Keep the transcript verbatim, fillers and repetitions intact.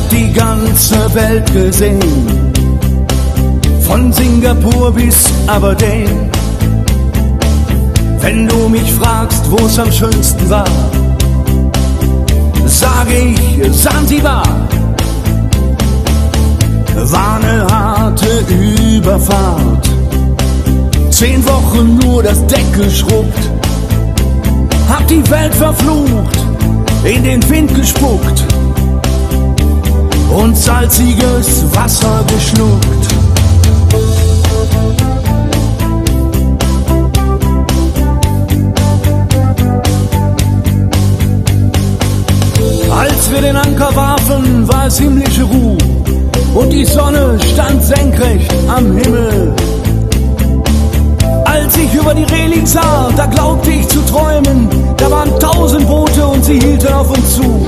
hab die ganze Welt gesehen, von Singapur bis Aberdeen. Wenn du mich fragst, wo's am schönsten war, sage ich Sansibar. War ne harte Überfahrt, zehn Wochen nur das Deck geschrubbt, hab die Welt verflucht, in den Wind gespuckt und salziges Wasser geschluckt. Als wir den Anker warfen, war es himmlische Ruhe und die Sonne stand senkrecht am Himmel. Als ich über die Reling sah, da glaubte ich zu träumen, da waren tausend Boote und sie hielten auf uns zu.